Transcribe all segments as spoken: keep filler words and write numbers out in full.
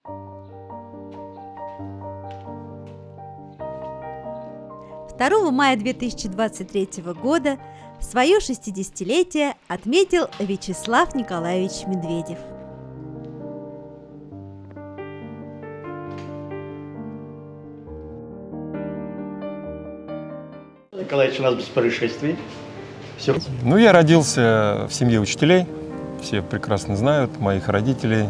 второго мая две тысячи двадцать третьего года свое шестидесятилетие отметил Вячеслав Николаевич Медведев. Николаевич, у нас без происшествий. Все. Ну, я родился в семье учителей. Все прекрасно знают моих родителей.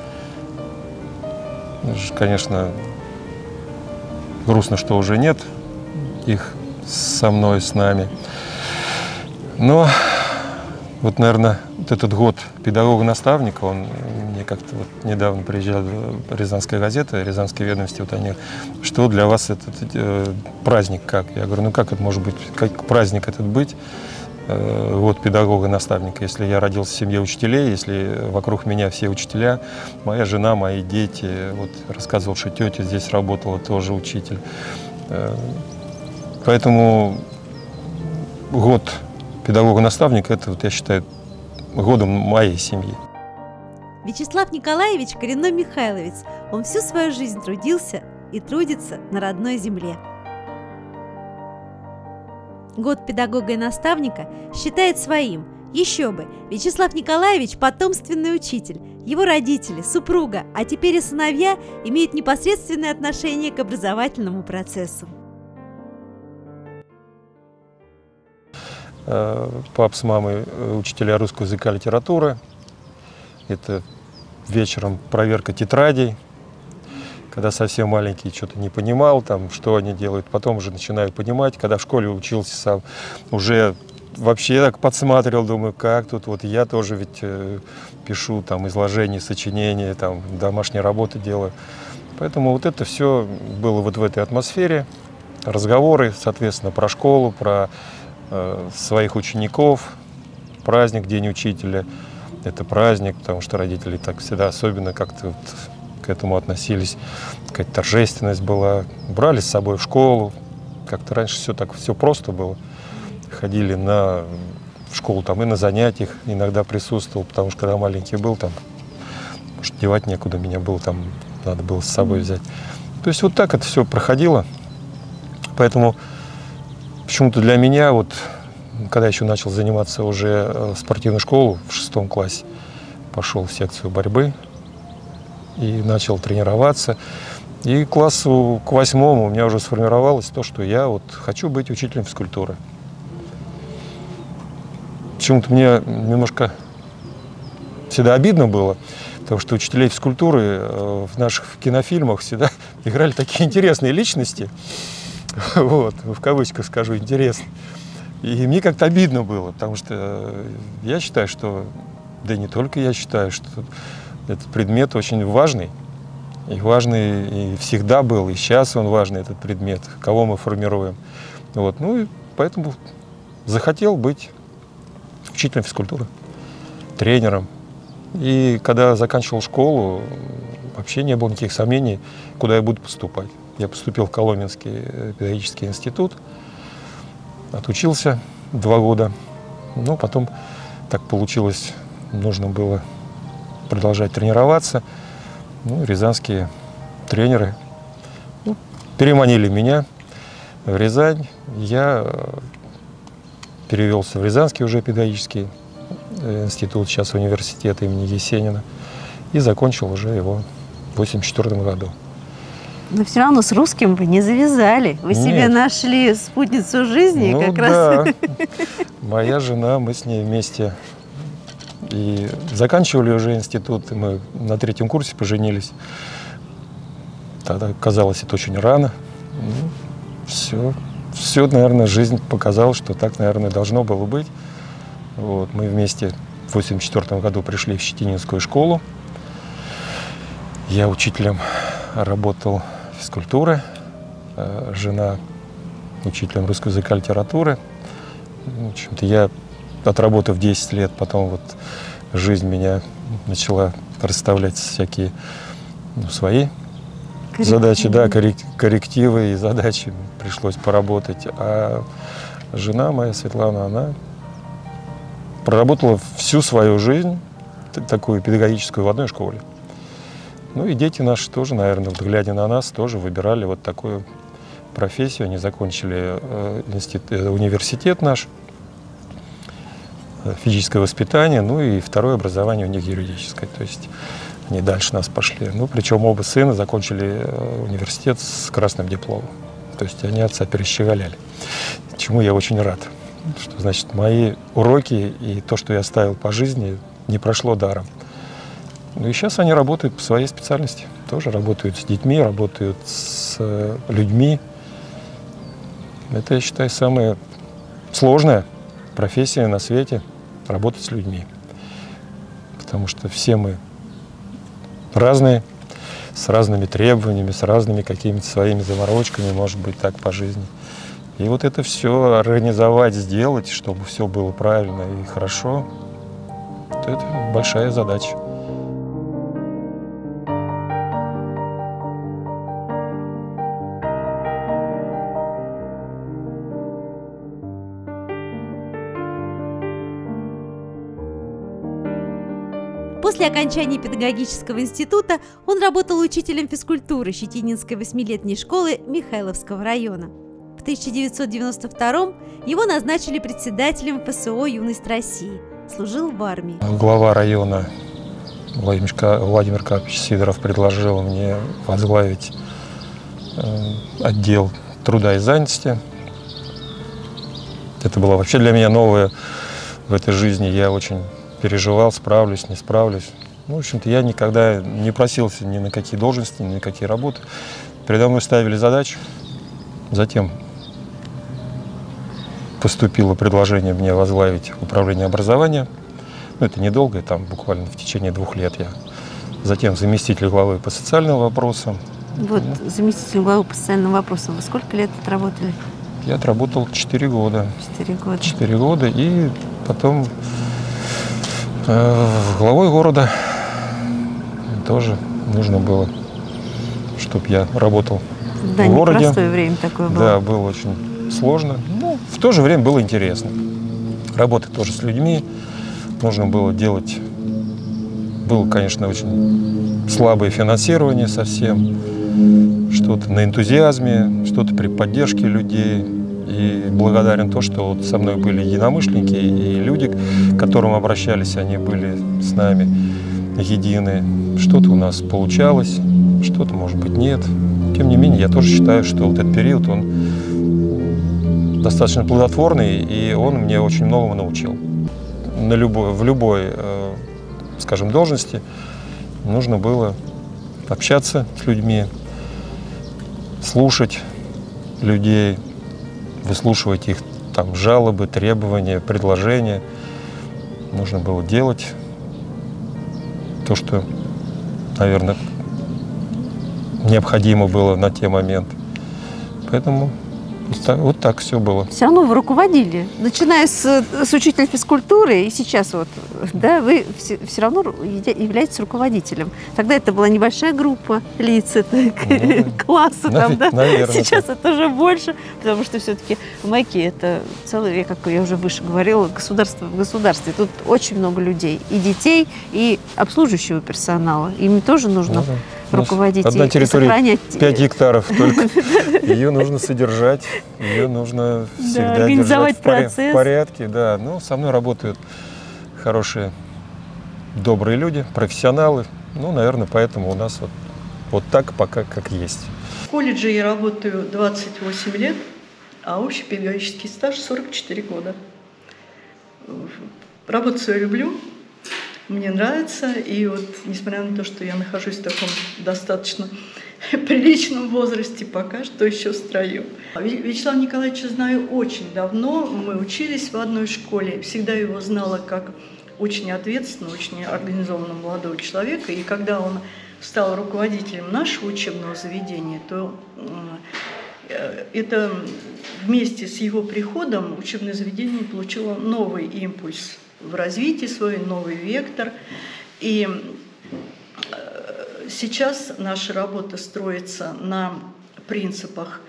Конечно, грустно, что уже нет их со мной, с нами. Но вот, наверное, вот этот год педагога-наставника, он мне как-то вот недавно приезжала Рязанская газета, Рязанские ведомости, вот они, что для вас этот э, праздник как? Я говорю, ну как это может быть, как праздник этот быть? Э, вот педагога-наставника, если я родился в семье учителей, если вокруг меня все учителя, моя жена, мои дети, вот рассказывал, что тетя здесь работала, тоже учитель. Э, поэтому год педагога-наставника, это, вот, я считаю, годом моей семьи. Вячеслав Николаевич – коренной михайловец. Он всю свою жизнь трудился и трудится на родной земле. Год педагога и наставника считает своим. Еще бы, Вячеслав Николаевич – потомственный учитель. Его родители, супруга, а теперь и сыновья имеют непосредственное отношение к образовательному процессу. Пап с мамой учителя русского языка и литературы. Это вечером проверка тетрадей. Когда совсем маленький, что-то не понимал, там, что они делают. Потом уже начинаю понимать. Когда в школе учился сам, уже вообще так подсматривал, думаю, как тут. Вот я тоже ведь э, пишу там изложения, сочинения, там, домашние работы делаю. Поэтому вот это все было вот в этой атмосфере. Разговоры, соответственно, про школу, про своих учеников. Праздник, День учителя. Это праздник, потому что родители так всегда особенно как-то вот к этому относились. Какая-то торжественность была. Брали с собой в школу. Как-то раньше все так все просто было. Ходили на, в школу там и на занятиях иногда присутствовал, потому что когда маленький был, там, может, девать некуда, меня было там, надо было с собой взять. То есть вот так это все проходило. Поэтому почему-то для меня, вот, когда еще начал заниматься уже в спортивную школу в шестом классе, пошел в секцию борьбы и начал тренироваться. И к классу, к восьмому у меня уже сформировалось то, что я вот хочу быть учителем физкультуры. Почему-то мне немножко всегда обидно было, потому что учителей физкультуры в наших кинофильмах всегда играли такие интересные личности. Вот, в кавычках скажу, интересно. И мне как-то обидно было, потому что я считаю, что, да и не только я считаю, что этот предмет очень важный. И важный и всегда был, и сейчас он важный, этот предмет, кого мы формируем. Вот, ну и поэтому захотел быть учителем физкультуры, тренером. И когда заканчивал школу, вообще не было никаких сомнений, куда я буду поступать. Я поступил в Коломенский педагогический институт, отучился два года, но потом так получилось, нужно было продолжать тренироваться. Ну, рязанские тренеры ну, переманили меня в Рязань. Я перевелся в Рязанский уже педагогический институт, сейчас университет имени Есенина, и закончил уже его в восемьдесят четвёртом году. Но все равно с русским вы не завязали. Вы Нет. себе нашли спутницу жизни, ну, как да. раз. Моя жена, мы с ней вместе и заканчивали уже институт. Мы на третьем курсе поженились. Тогда казалось это очень рано. Ну, все, все, наверное, жизнь показала, что так, наверное, должно было быть. Вот, мы вместе в восемьдесят четвёртом году пришли в Щетининскую школу. Я учителем работал физкультуры, жена учителем русского языка и литературы. В общем-то, я, отработав десять лет, потом вот жизнь меня начала расставлять всякие ну, свои коррективы. задачи, да, коррективы и задачи. Пришлось поработать. А жена моя, Светлана, она проработала всю свою жизнь, такую педагогическую, в одной школе. Ну и дети наши тоже, наверное, вот, глядя на нас, тоже выбирали вот такую профессию. Они закончили э, институт, э, университет наш, э, физическое воспитание, ну и второе образование у них юридическое. То есть они дальше нас пошли. Ну, причем оба сына закончили э, университет с красным дипломом. То есть они отца перещеголяли, чему я очень рад. Что, значит, мои уроки и то, что я оставил по жизни, не прошло даром. Ну и сейчас они работают по своей специальности. Тоже работают с детьми, работают с людьми. Это, я считаю, самая сложная профессия на свете – работать с людьми. Потому что все мы разные, с разными требованиями, с разными какими-то своими заморочками, может быть, так по жизни. И вот это все организовать, сделать, чтобы все было правильно и хорошо, это большая задача. После окончания педагогического института он работал учителем физкультуры Щетининской восьмилетней школы Михайловского района. В тысяча девятьсот девяносто втором его назначили председателем эф эс о «Юность России». Служил в армии. Глава района Владимир, Владимир Карпович Сидоров предложил мне возглавить э, отдел труда и занятости. Это было вообще для меня новое в этой жизни. Я очень переживал, справлюсь, не справлюсь. Ну, в общем-то, я никогда не просился ни на какие должности, ни на какие работы. Передо мной ставили задачу. Затем поступило предложение мне возглавить управление образования. Ну, это недолго, там буквально в течение двух лет я. Затем заместитель главы по социальным вопросам. Вот, ну, заместитель главы по социальным вопросам. Вы сколько лет отработали? Я отработал четыре года. Четыре года. Четыре года. И потом э, главой города тоже нужно было, чтобы я работал да, в городе. Непростое время такое было. Да, было очень сложно. Но в то же время было интересно. Работать тоже с людьми. Нужно было делать... Было, конечно, очень слабое финансирование совсем. Что-то на энтузиазме, что-то при поддержке людей. И благодарен то, что вот со мной были единомышленники, и люди, к которым обращались, они были с нами едины. Что-то у нас получалось, что-то, может быть, нет. Тем не менее, я тоже считаю, что вот этот период, он достаточно плодотворный, и он мне очень многому научил. На любой, в любой, скажем, должности нужно было общаться с людьми, слушать людей, выслушивать их там жалобы, требования, предложения. Нужно было делать то, что, наверное, необходимо было на те моменты. Поэтому вот так, вот так все было. Все равно вы руководили, начиная с, с учителя физкультуры, и сейчас вот, да, вы все, все равно являетесь руководителем. Тогда это была небольшая группа лиц, это ну, класса там, да? Наверное, сейчас так. Это уже больше, потому что все-таки в МАЭКе это целый, как я уже выше говорила, государство в государстве. Тут очень много людей, и детей, и обслуживающего персонала. Им тоже нужно... Ну, руководить. Одна территория сохранять... пять гектаров только. Ее нужно содержать, ее нужно всегда да, организовать держать процесс. в порядке. Да. Ну, со мной работают хорошие, добрые люди, профессионалы. Ну, наверное, поэтому у нас вот, вот так пока как есть. В колледже я работаю двадцать восемь лет, а общий педагогический стаж сорок четыре года. Работу свою люблю. Мне нравится, и вот, несмотря на то, что я нахожусь в таком достаточно приличном возрасте, пока что еще в строю. Вячеслава Николаевича знаю очень давно, мы учились в одной школе, всегда его знала как очень ответственного, очень организованного молодого человека, и когда он стал руководителем нашего учебного заведения, то это вместе с его приходом учебное заведение получило новый импульс в развитии свой, новый вектор. И сейчас наша работа строится на принципах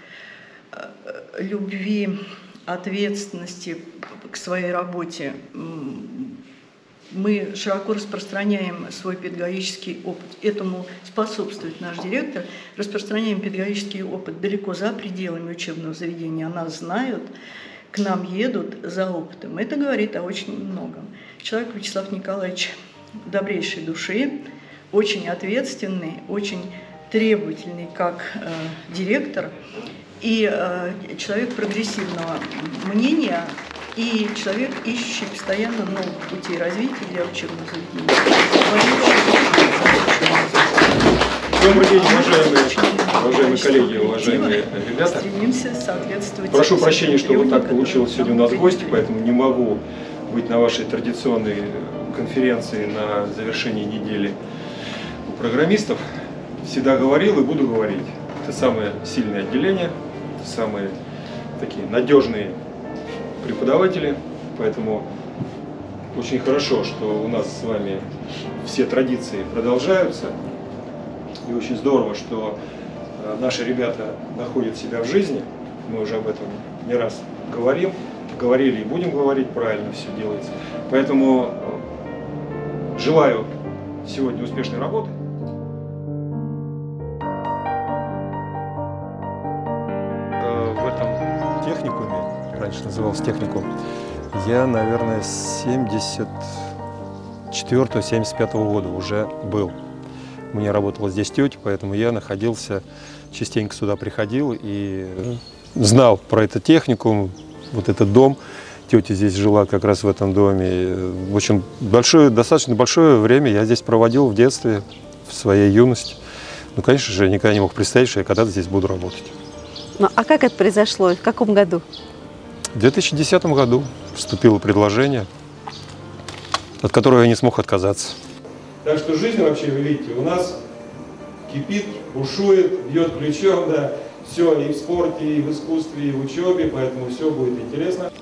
любви, ответственности к своей работе мы широко распространяем свой педагогический опыт. Этому способствует наш директор. Распространяем педагогический опыт далеко за пределами учебного заведения. О нас знают, к нам едут за опытом. Это говорит о очень многом. Человек Вячеслав Николаевич добрейшей души, очень ответственный, очень требовательный как э, директор и э, человек прогрессивного мнения, и человек, ищущий постоянно новых путей развития для учебного заведения. Добрый день, уважаемые, уважаемые коллеги, уважаемые ребята. Стремимся соответствовать. Прошу прощения, что вот так получилось сегодня у нас гости, поэтому не могу быть на вашей традиционной конференции на завершении недели у программистов. Всегда говорил и буду говорить. Это самое сильное отделение, самые такие надежные преподаватели, поэтому очень хорошо, что у нас с вами все традиции продолжаются. И очень здорово, что наши ребята находят себя в жизни. Мы уже об этом не раз говорим, говорили и будем говорить, правильно все делается. Поэтому желаю сегодня успешной работы. В этом техникуме, раньше назывался техникум, я, наверное, с семьдесят четвёртого — семьдесят пятого года уже был. У меня работала здесь тетя, поэтому я находился, частенько сюда приходил и знал про этот техникум, вот этот дом. Тетя здесь жила как раз в этом доме. В общем, большое, достаточно большое время я здесь проводил в детстве, в своей юности. Ну, конечно же, я никогда не мог представить, что я когда-то здесь буду работать. Ну, а как это произошло? В каком году? В две тысячи десятом году поступило предложение, от которого я не смог отказаться. Так что жизнь вообще, вы видите, у нас кипит, бушует, бьет ключом, да, все и в спорте, и в искусстве, и в учебе, поэтому все будет интересно.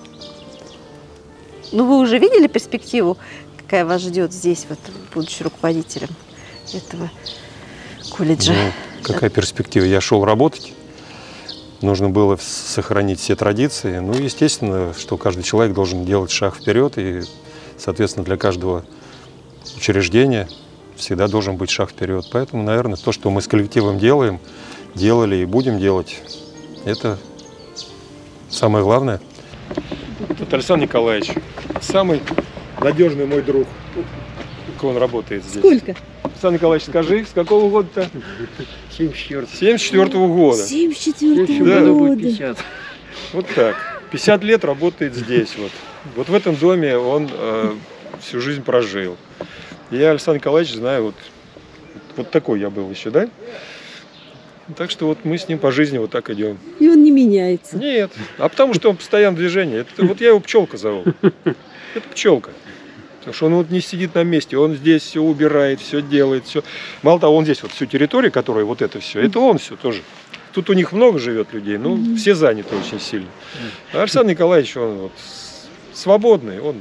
Ну, вы уже видели перспективу, какая вас ждет здесь, вот, будучи руководителем этого колледжа? Ну, какая перспектива? Я шел работать, нужно было сохранить все традиции. Ну, естественно, что каждый человек должен делать шаг вперед, и, соответственно, для каждого учреждения всегда должен быть шаг вперед. Поэтому, наверное, то, что мы с коллективом делаем, делали и будем делать, это самое главное. Это Александр Николаевич, самый надежный мой друг. Сколько он работает здесь? Сколько? Александр Николаевич, скажи, с какого года-то? семьдесят четвёртого. семьдесят четвёртого года. семьдесят четвёртого Да. года будет пятьдесят. Вот так. пятьдесят лет работает здесь. Вот, вот в этом доме он э, всю жизнь прожил. Я Александр Николаевич знаю, вот, вот такой я был еще, да? Так что вот мы с ним по жизни вот так идем. И он не меняется. Нет, а потому что он постоянно в движении. Это, вот я его Пчелка зову. Это Пчелка. Потому что он вот не сидит на месте, он здесь все убирает, все делает, все. Мало того, он здесь вот всю территорию, которая вот это все, это он все тоже. Тут у них много живет людей, но mm-hmm. все заняты очень сильно. А Александр Николаевич, он вот свободный, он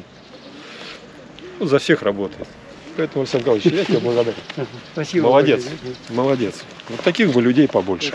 ну, за всех работает. Поэтому, Александр Николаевич, я тебе благодарен. Спасибо. Молодец, молодец. Вот таких бы людей побольше.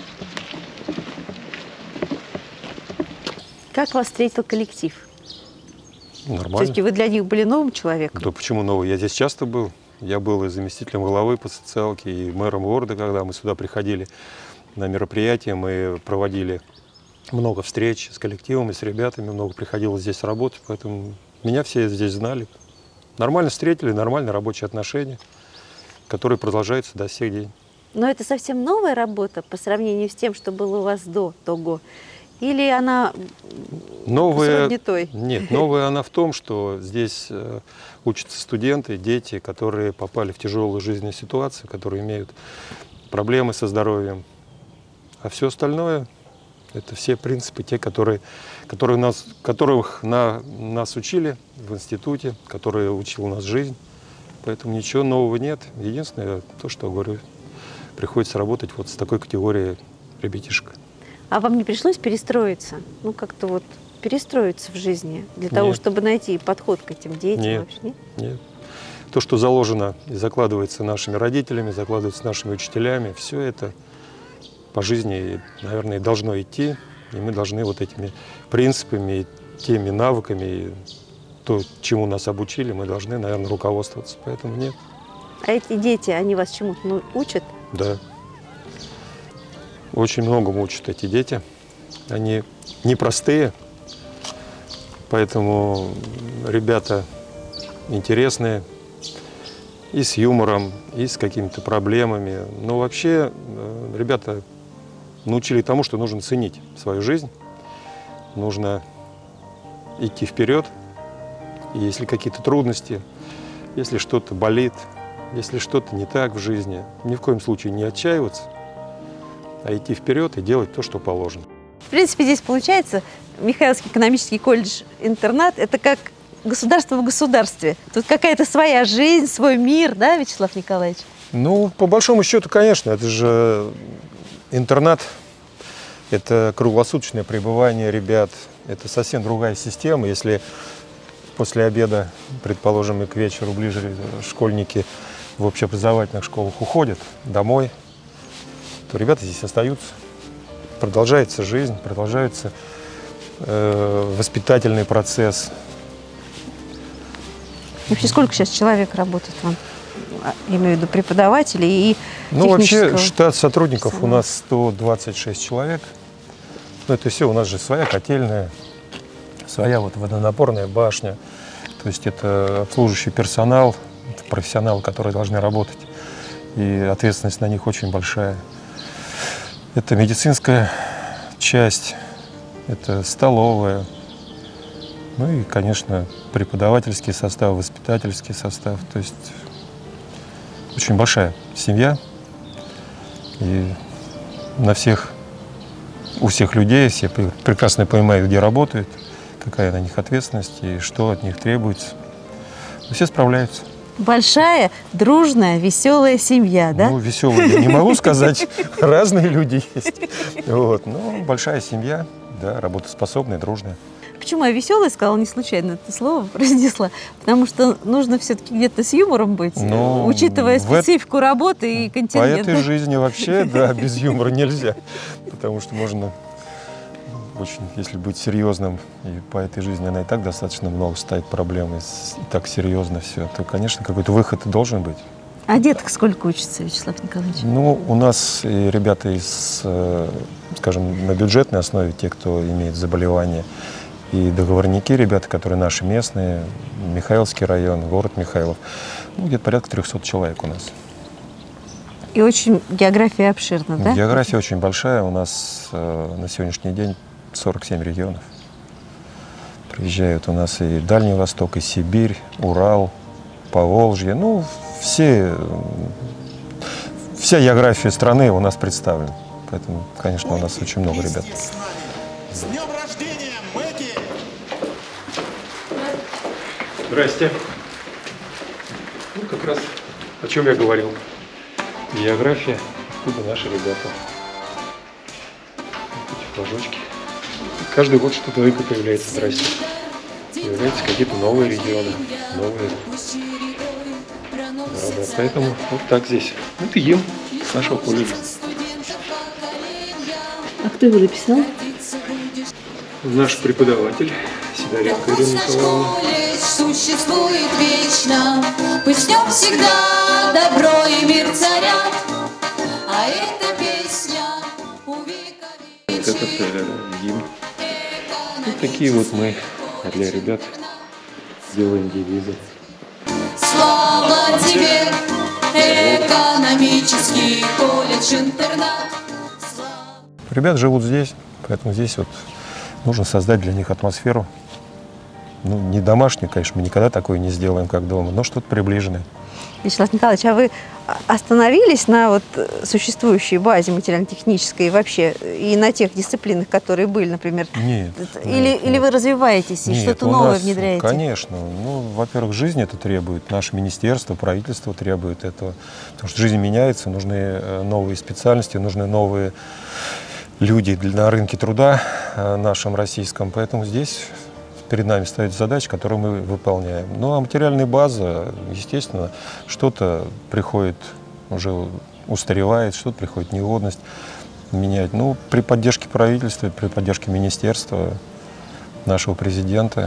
Как вас встретил коллектив? Нормально. Все-таки вы для них были новым человеком? Да почему новый? Я здесь часто был. Я был и заместителем главы по социалке, и мэром города, когда мы сюда приходили на мероприятия. Мы проводили много встреч с коллективом и с ребятами, много приходилось здесь работать, поэтому меня все здесь знали. Нормально встретили, нормальные рабочие отношения, которые продолжаются до сих дней. Но это совсем новая работа по сравнению с тем, что было у вас до того? Или она новая, сродни той? Нет, новая она в том, что здесь э, учатся студенты, дети, которые попали в тяжелую жизненную ситуацию, которые имеют проблемы со здоровьем. А все остальное – это все принципы, те, которые, которые нас, которых на, нас учили в институте, которые учил нас жизнь. Поэтому ничего нового нет. Единственное, то, что говорю, приходится работать вот с такой категорией ребятишек. А вам не пришлось перестроиться? Ну, как-то вот перестроиться в жизни для того, Нет. чтобы найти подход к этим детям? Нет. Вообще, нет? Нет. То, что заложено и закладывается нашими родителями, закладывается нашими учителями, все это по жизни, наверное, должно идти. И мы должны вот этими принципами, теми навыками то, чему нас обучили, мы должны, наверное, руководствоваться. Поэтому нет. А эти дети, они вас чему-то ну, учат? Да. Очень многому учат эти дети. Они непростые, поэтому ребята интересные и с юмором, и с какими-то проблемами. Но вообще ребята научили тому, что нужно ценить свою жизнь, нужно идти вперед. И если какие-то трудности, если что-то болит, если что-то не так в жизни, ни в коем случае не отчаиваться, а идти вперед и делать то, что положено. В принципе, здесь получается, Михайловский экономический колледж-интернат – это как государство в государстве. Тут какая-то своя жизнь, свой мир, да, Вячеслав Николаевич? Ну, по большому счету, конечно, это же интернат, это круглосуточное пребывание ребят, это совсем другая система. Если после обеда, предположим, и к вечеру ближе школьники в общеобразовательных школах уходят домой, то ребята здесь остаются. Продолжается жизнь, продолжается э, воспитательный процесс. Вообще, сколько сейчас человек работает вам? Я имею в виду преподавателей и Ну, технического... вообще, штат сотрудников персонала. у нас сто двадцать шесть человек. Но это все, у нас же своя котельная, своя вот водонапорная башня. То есть это обслуживающий персонал, профессионалы, которые должны работать. И ответственность на них очень большая. Это медицинская часть, это столовая. Ну и, конечно, преподавательский состав, воспитательский состав. То есть очень большая семья. И на всех, у всех людей все прекрасно понимают, где работают, какая на них ответственность и что от них требуется. Но все справляются. Большая, дружная, веселая семья, да? Ну, веселая я не могу сказать, разные люди есть. Вот. Но большая семья, да, работоспособная, дружная. Почему я веселая сказала, не случайно это слово произнесла? Потому что нужно все-таки где-то с юмором быть, Ну, учитывая в эт- специфику работы и По контингент. этой жизни вообще, да, без юмора нельзя. Потому что можно очень, если быть серьезным, и по этой жизни она и так достаточно много ставит проблем, и, с- и так серьезно все, то, конечно, какой-то выход и должен быть. А деток сколько учится, Вячеслав Николаевич? Ну, у нас и ребята из, э, скажем, на бюджетной основе, те, кто имеет заболевания, и договорники, ребята, которые наши местные, Михайловский район, город Михайлов, ну, где-то порядка трехсот человек у нас. И очень география обширна, да? География очень большая, у нас э, на сегодняшний день сорок семь регионов. Приезжают у нас и Дальний Восток, и Сибирь, Урал, Поволжье, ну, все, вся география страны у нас представлена. Поэтому, конечно, у нас очень много ребят. С днем рождения, Мэки! Здрасте. Ну, как раз о чем я говорил. География, откуда наши ребята. Вот эти флажочки. Каждый год что-то только появляется. Здрасте. Появляются какие-то новые регионы, новые города. Поэтому вот так здесь. Это им с нашего колледжа. А кто его написал? Наш преподаватель Сидоренко Ирина Николаевна. Существует вечно, пусть в нем всегда добро и мир царят, а эта песня увековечит. Вот этот э, гимн. Вот такие вот мы для ребят делаем девизы. Слава тебе, экономический колледж-интернат. Ребята живут здесь, поэтому здесь вот нужно создать для них атмосферу. Ну, не домашнюю, конечно, мы никогда такое не сделаем, как дома, но что-то приближенное. Вячеслав Николаевич, а вы остановились на вот существующей базе материально-технической и вообще и на тех дисциплинах, которые были, например? Нет. Или, нет, или нет. вы развиваетесь и Нет, что-то у новое нас, внедряете? Конечно. Ну, во-первых, жизнь это требует, наше министерство, правительство требует этого. Потому что жизнь меняется, нужны новые специальности, нужны новые люди на рынке труда нашем российском. Поэтому здесь перед нами стоит задача, которую мы выполняем. Ну, а материальная база, естественно, что-то приходит, уже устаревает, что-то приходит в негодность менять. Ну, при поддержке правительства, при поддержке министерства, нашего президента,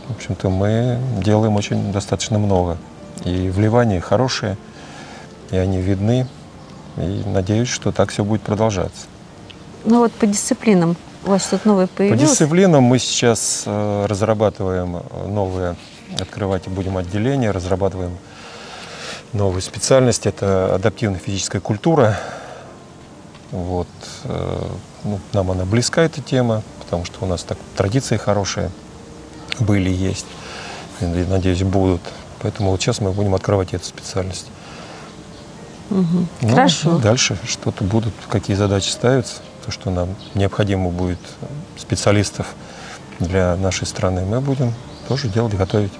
В общем-то, мы делаем очень достаточно много. И вливания хорошие, и они видны. И надеюсь, что так все будет продолжаться. Ну вот по дисциплинам у вас что-то новое появилось? По дисциплинам мы сейчас э, разрабатываем новые, открывать будем отделения, разрабатываем новую специальность. Это адаптивная физическая культура. Вот. Э, ну, нам она близка, эта тема, потому что у нас так традиции хорошие были, есть. И, надеюсь, будут. Поэтому вот сейчас мы будем открывать эту специальность. Угу. Ну, Хорошо. Дальше что-то будут, какие задачи ставятся, то, что нам необходимо будет специалистов для нашей страны, мы будем тоже делать, готовить.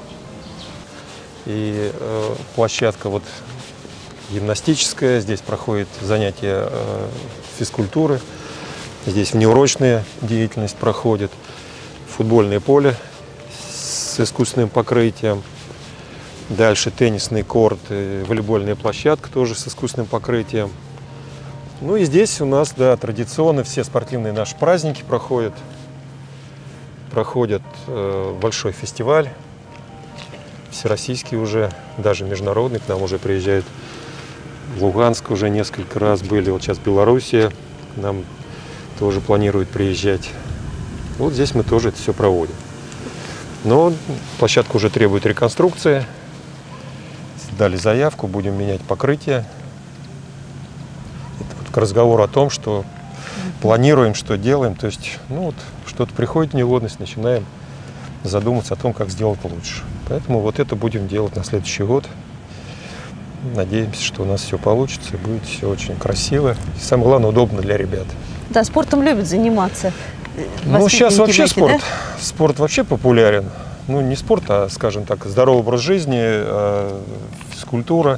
И э, площадка вот гимнастическая, здесь проходит занятия э, физкультуры, здесь внеурочная деятельность проходит, футбольное поле с искусственным покрытием. Дальше теннисный корт, волейбольная площадка тоже с искусственным покрытием. Ну и здесь у нас, да, традиционно все спортивные наши праздники проходят. Проходит э, большой фестиваль, всероссийский уже, даже международный. К нам уже приезжают в Луганск, уже несколько раз были. Вот сейчас Белоруссия к нам тоже планирует приезжать. Вот здесь мы тоже это все проводим. Но площадка уже требует реконструкции. Дали заявку, будем менять покрытие. Это вот к разговору о том, что планируем, что делаем. То есть, ну вот, что-то приходит в негодность, начинаем задуматься о том, как сделать лучше. Поэтому вот это будем делать на следующий год. Надеемся, что у нас все получится, и будет все очень красиво. И самое главное, удобно для ребят. Да, спортом любят заниматься. Ну, сейчас вообще дети, спорт, да? спорт вообще популярен. Ну, не спорт, а, скажем так, здоровый образ жизни, э, физкультура,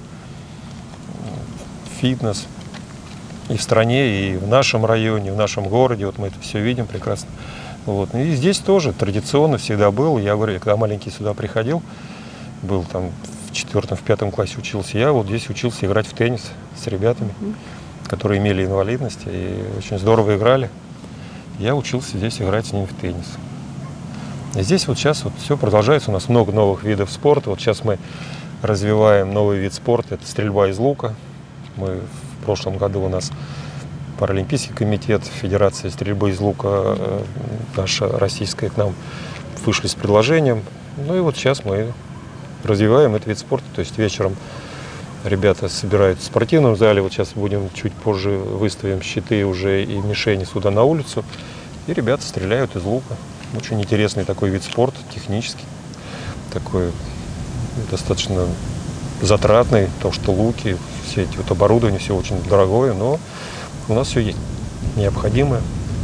фитнес. И в стране, и в нашем районе, и в нашем городе. Вот мы это все видим прекрасно. Вот. И здесь тоже традиционно всегда был. Я говорю, когда маленький сюда приходил, был там в четвертом, в пятом классе учился, я вот здесь учился играть в теннис с ребятами, mm-hmm. которые имели инвалидность и очень здорово играли. Я учился здесь играть с ними в теннис. И здесь вот сейчас вот все продолжается. У нас много новых видов спорта. Вот сейчас мы развиваем новый вид спорта. Это стрельба из лука. Мы в прошлом году у нас Паралимпийский комитет, Федерация стрельбы из лука, наша российская, к нам вышли с предложением. Ну и вот сейчас мы развиваем этот вид спорта. То есть вечером ребята собираются в спортивном зале. Вот сейчас будем чуть позже выставим щиты уже и мишени сюда на улицу. И ребята стреляют из лука. Очень интересный такой вид спорта, технический. Такой достаточно затратный, потому что луки, все эти вот оборудование, все очень дорогое, но у нас все есть необходимое.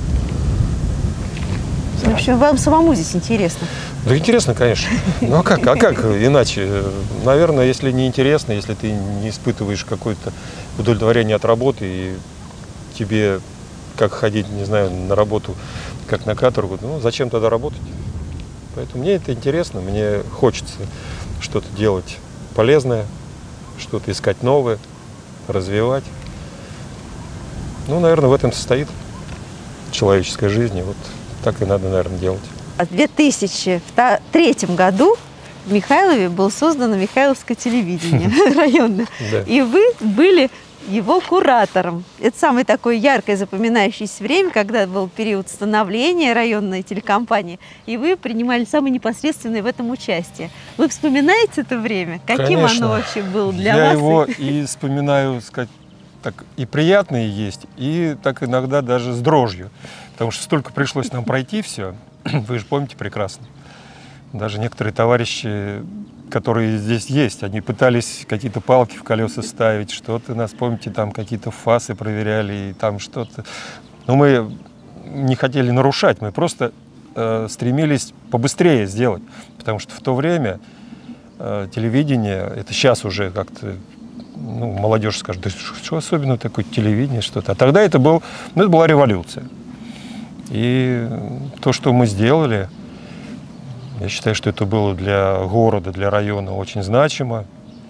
В общем, вам самому здесь интересно? Да интересно, конечно. Ну а как, а как иначе? Наверное, если не интересно, если ты не испытываешь какое-то удовлетворение от работы, и тебе как ходить, не знаю, на работу, как на каторгу, ну зачем тогда работать? Поэтому мне это интересно, мне хочется что-то делать полезное, что-то искать новое, развивать. Ну, наверное, в этом состоит человеческая жизнь, и вот так и надо, наверное, делать. В две тысячи третьем году в Михайлове было создано Михайловское телевидение районное, и вы были его куратором. Это самое такое яркое запоминающееся время, когда был период становления районной телекомпании, и вы принимали самое непосредственное в этом участие. Вы вспоминаете это время? Каким Конечно. Оно вообще было для Я вас? Я его и вспоминаю, сказать, так, и приятные есть, и так иногда даже с дрожью. Потому что столько пришлось нам пройти все, вы же помните прекрасно. Даже некоторые товарищи, которые здесь есть, они пытались какие-то палки в колеса ставить, что-то, нас, помните, там какие-то фасы проверяли, и там что-то. Но мы не хотели нарушать, мы просто э, стремились побыстрее сделать. Потому что в то время э, телевидение, это сейчас уже как-то, ну, молодежь скажет, да что особенного такое телевидение, что-то. А тогда это, был, ну, это была революция. И то, что мы сделали, я считаю, что это было для города, для района очень значимо.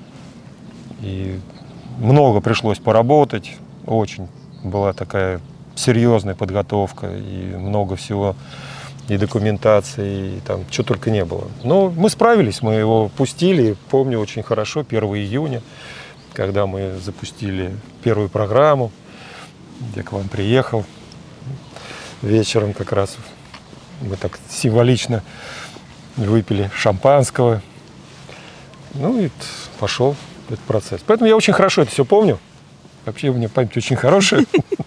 И много пришлось поработать. Очень была такая серьезная подготовка. И много всего и документации, и там что только не было. Но мы справились, мы его пустили, помню очень хорошо, первого июня, когда мы запустили первую программу, я к вам приехал вечером как раз, мы так символично выпили шампанского, ну и пошел этот процесс. Поэтому я очень хорошо это все помню, вообще у меня память очень хорошая,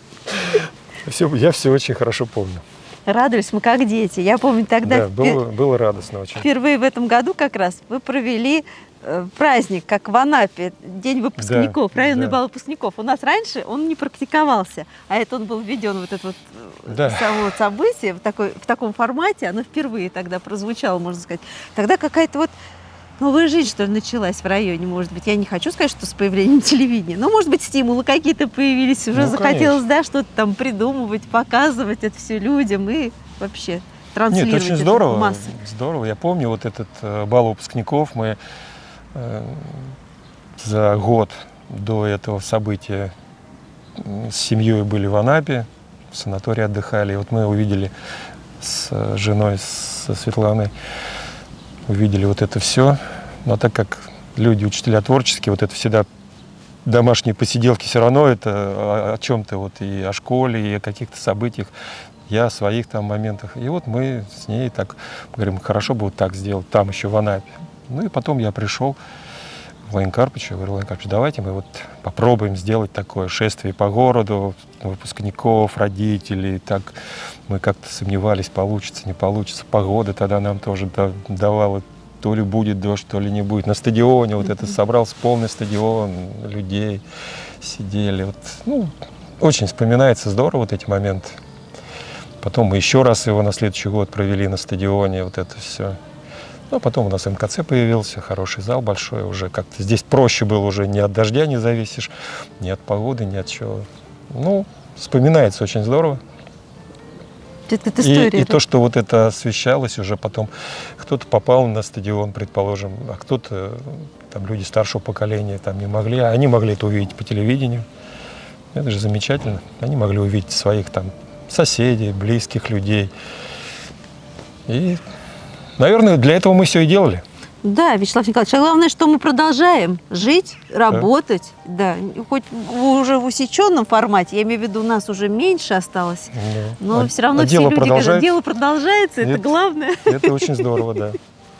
я все очень хорошо помню. Радовались мы как дети. Я помню тогда... Да, было, было радостно очень. Впервые в этом году как раз вы провели э, праздник, как в Анапе, День выпускников, да, районный да. бал выпускников. У нас раньше он не практиковался, а это он был введен, вот это вот Да. само событие в, такой, в таком формате, оно впервые тогда прозвучало, можно сказать. Тогда какая-то вот новая жизнь, что ли, началась в районе, может быть. Я не хочу сказать, что с появлением телевидения, но, может быть, стимулы какие-то появились, уже Ну, захотелось, да, что-то там придумывать, показывать это все людям и вообще транслировать. Нет, очень это здорово, в массы. здорово. Я помню вот этот э, бал выпускников, мы э, за год до этого события с семьей были в Анапе, в санатории отдыхали, и вот мы увидели с женой, со Светланой, увидели вот это все. Но так как люди, учителя творческие, вот это всегда домашние посиделки, все равно это о, о чем-то вот и о школе, и о каких-то событиях, я о своих там моментах. И вот мы с ней так говорим, хорошо бы вот так сделать, там еще в Анапе. Ну и потом я пришел к Владимиру Карповичу, я говорю, Владимир Карпович, давайте мы вот попробуем сделать такое шествие по городу, выпускников, родителей. Так мы как-то сомневались, получится, не получится. Погода тогда нам тоже давала, то ли будет дождь, то ли не будет. На стадионе вот это собрался полный стадион, людей сидели. Вот, ну, очень вспоминается здорово вот эти моменты. Потом мы еще раз его на следующий год провели на стадионе, вот это все. Ну, а потом у нас эм ка цэ появился, хороший зал большой уже. Как-то здесь проще было, уже ни от дождя не зависишь, ни от погоды, ни от чего. Ну, вспоминается очень здорово. Это, это история, и, и то, что вот это освещалось уже потом, кто-то попал на стадион, предположим, а кто-то, там люди старшего поколения там не могли, а они могли это увидеть по телевидению. Это же замечательно. Они могли увидеть своих там соседей, близких людей. И, наверное, для этого мы все и делали. Да, Вячеслав Николаевич, а главное, что мы продолжаем жить, работать, да, да. Хоть уже в усеченном формате, я имею в виду, у нас уже меньше осталось, да. но а, все равно а все дело люди продолжается. говорят, дело продолжается, это, это главное. Это очень здорово, да.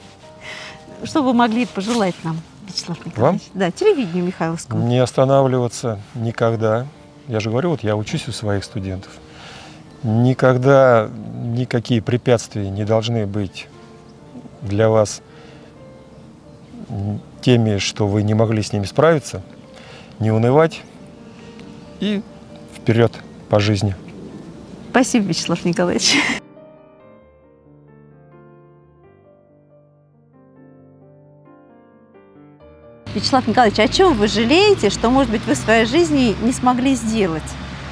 Что вы могли пожелать нам, Вячеслав Николаевич? Вам? Да, телевидению Михайловскому. Не останавливаться никогда. Я же говорю, вот я учусь у своих студентов. Никогда никакие препятствия не должны быть для вас теми, что вы не могли с ними справиться, не унывать и вперед по жизни. Спасибо, Вячеслав Николаевич. Вячеслав Николаевич, о чем вы жалеете, что, может быть, вы в своей жизни не смогли сделать?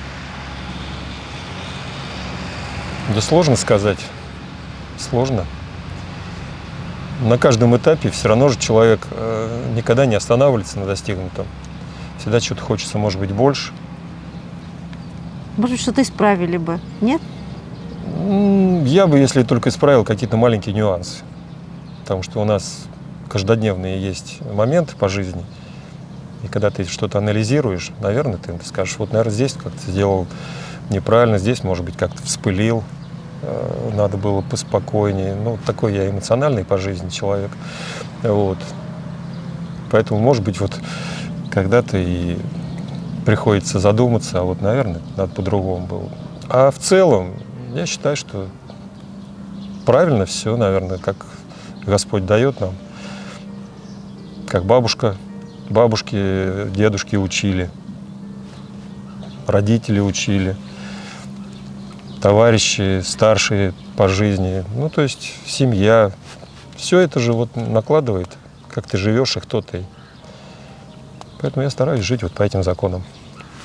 Да сложно сказать. Сложно. На каждом этапе все равно же человек э, никогда не останавливается на достигнутом. Всегда что-то хочется, может быть, больше. Может быть, что-то исправили бы, нет? Я бы, если только исправил какие-то маленькие нюансы. Потому что у нас каждодневные есть моменты по жизни. И когда ты что-то анализируешь, наверное, ты скажешь, вот, наверное, здесь как-то сделал неправильно, здесь, может быть, как-то вспылил. Надо было поспокойнее. Ну, такой я эмоциональный по жизни человек. Вот. Поэтому, может быть, вот когда-то и приходится задуматься, а вот, наверное, надо по-другому было. А в целом, я считаю, что правильно все, наверное, как Господь дает нам. Как бабушка, бабушки, дедушки учили, родители учили. Товарищи, старшие по жизни, ну, то есть семья. Все это же вот накладывает, как ты живешь, и кто ты. Поэтому я стараюсь жить вот по этим законам.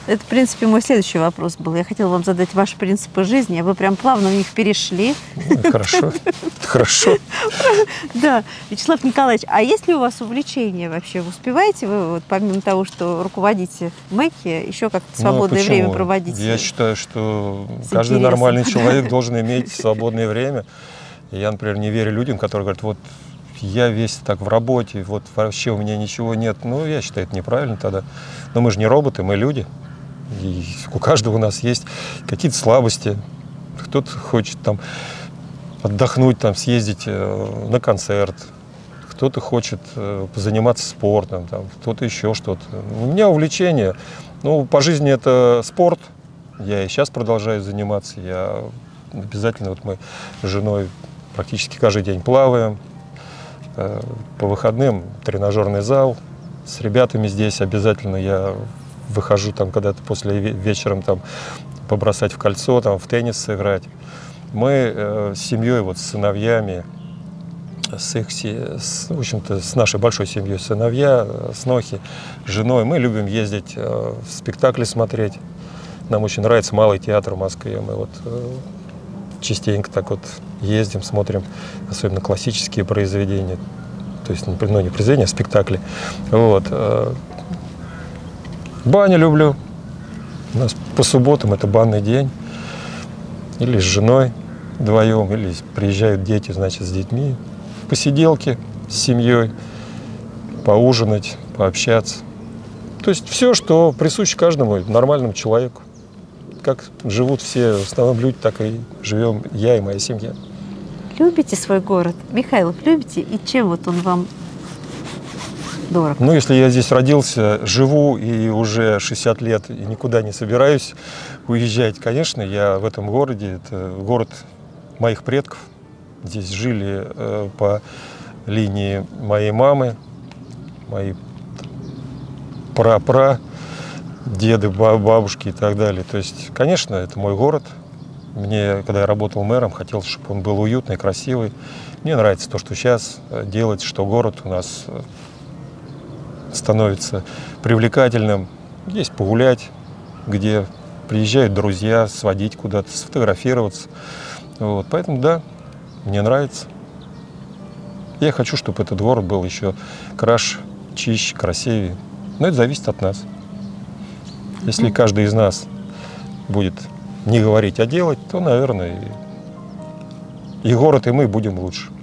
Это, в принципе, мой следующий вопрос был. Я хотела вам задать ваши принципы жизни, а вы прям плавно в них перешли. Ну, хорошо, хорошо. Да, Вячеслав Николаевич, а есть ли у вас увлечения вообще? Успеваете вы, вот, помимо того, что руководите МЭКи, еще как-то свободное Ну, время проводить? Я считаю, что С каждый интересом. нормальный человек должен иметь свободное время. И я, например, не верю людям, которые говорят, вот я весь так в работе, вот вообще у меня ничего нет. Ну, я считаю, это неправильно тогда. Но мы же не роботы, мы люди. И у каждого у нас есть какие-то слабости. Кто-то хочет там отдохнуть, там, съездить э, на концерт. Кто-то хочет э, позаниматься спортом, там, кто-то еще что-то. У меня увлечение. Ну, по жизни это спорт. Я и сейчас продолжаю заниматься. Я обязательно, вот мы с женой практически каждый день плаваем. Э, по выходным тренажерный зал. С ребятами здесь обязательно я выхожу там когда-то после вечером там побросать в кольцо, там в теннис сыграть. Мы э, с семьей, вот с сыновьями, с их, с, в общем-то, с нашей большой семьей, сыновья, снохи, с женой, мы любим ездить э, в спектакли смотреть. Нам очень нравится Малый театр в Москве. Мы вот э, частенько так вот ездим, смотрим, особенно классические произведения. То есть, ну, не произведения, а спектакли. Вот. Э, баню люблю. У нас по субботам это банный день. Или с женой вдвоем, или приезжают дети, значит, с детьми. Посиделки с семьей, поужинать, пообщаться. То есть все, что присуще каждому нормальному человеку. Как живут все в основном люди, так и живем я и моя семья. Любите свой город? Михайлов, любите? И чем вот он вам дорог? Ну, если я здесь родился, живу и уже шестьдесят лет, и никуда не собираюсь уезжать, конечно, я в этом городе, это город моих предков. Здесь жили э, по линии моей мамы, мои пра-пра, деды, бабушки и так далее. То есть, конечно, это мой город. Мне, когда я работал мэром, хотелось, чтобы он был уютный, красивый. Мне нравится то, что сейчас делается, что город у нас становится привлекательным. Есть погулять, где приезжают друзья, сводить куда-то, сфотографироваться. Вот. Поэтому, да, мне нравится. Я хочу, чтобы этот город был еще краше, чище, красивее. Но это зависит от нас. Если каждый из нас будет не говорить, а делать, то, наверное, и, и город, и мы будем лучше.